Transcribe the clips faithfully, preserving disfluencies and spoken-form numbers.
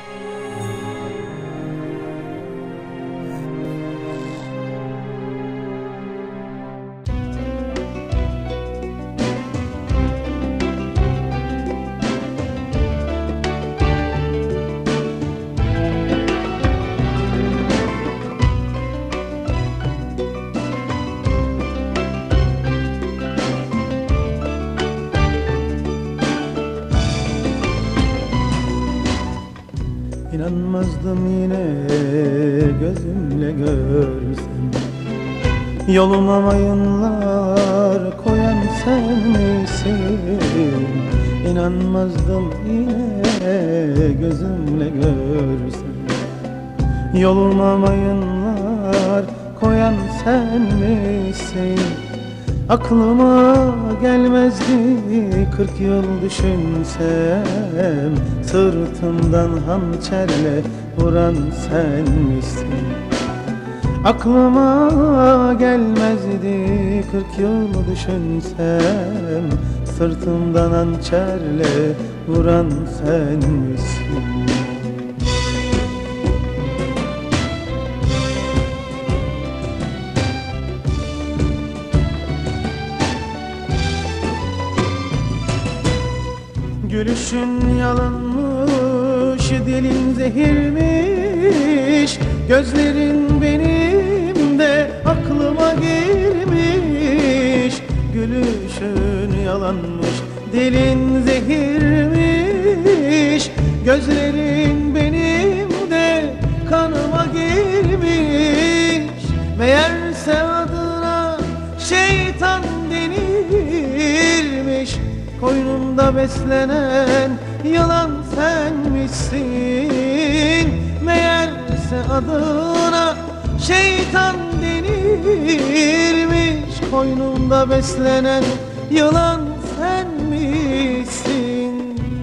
İnanmazdım yine gözümle görsem, yoluma mayınlar koyan sen misin? İnanmazdım yine gözümle görsem, yoluma mayınlar koyan sen misin? Aklıma gelmezdi kırk yıl düşünsem, sırtımdan hançerle vuran sen misin? Aklıma gelmezdi kırk yıl düşünsem, sırtımdan hançerle vuran sen misin? Gülüşün yalanmış, dilin zehirmiş, gözlerin benim de aklıma girmiş. Gülüşün yalanmış, dilin zehirmiş, gözlerin benim de kanıma girmiş. Meğerse adına şeytan denirmiş, koynumda beslenen yılan sen misin? Meğerse adına şeytan denirmiş, koynumda beslenen yılan sen misin?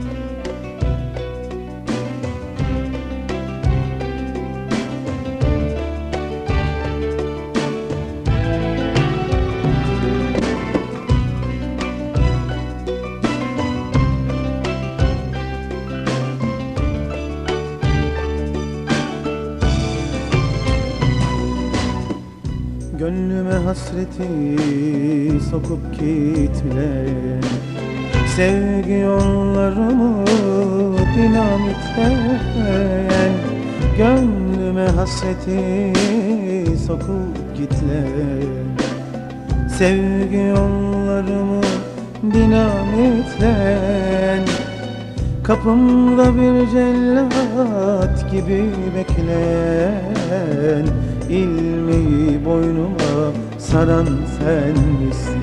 Gönlüme hasreti sokup gitmeyen, sevgi yollarımı dinamitleyen. Gönlüme hasreti sokup gitleyen, sevgi yollarımı dinamitleyen. Kapımda bir cellat gibi bekleyen, ilmeği boynuma saran sen misin?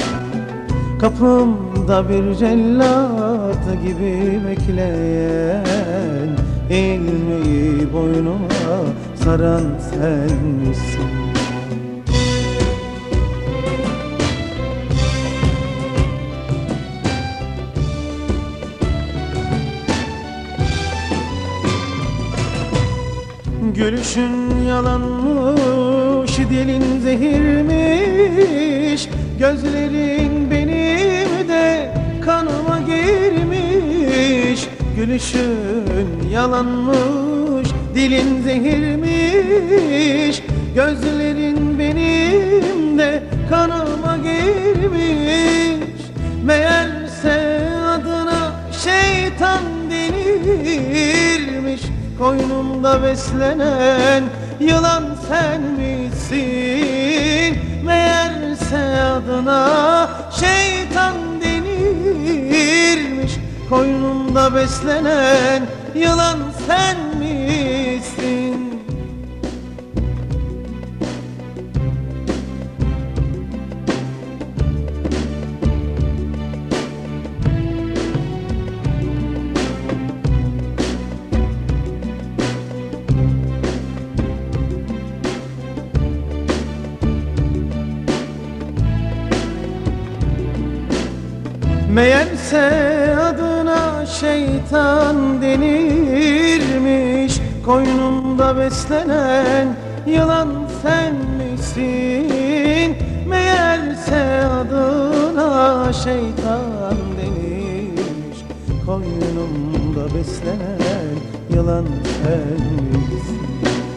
Kapımda bir cellat gibi bekleyen, ilmeği boynuma saran sen misin? Gülüşün yalanmış, dilin zehirmiş, gözlerin benim de kanıma girmiş. Gülüşün yalanmış, dilin zehirmiş, gözlerin benim de kanıma girmiş. Meğerse adına şeytan denirmiş, koynumda beslenen yılan sen misin? Meğerse adına şeytan denirmiş, koynumda beslenen yılan sen misin? Meğerse adına şeytan denirmiş, koynumda beslenen yılan sen misin? Meğerse adına şeytan denirmiş, koynumda beslenen yılan sen misin?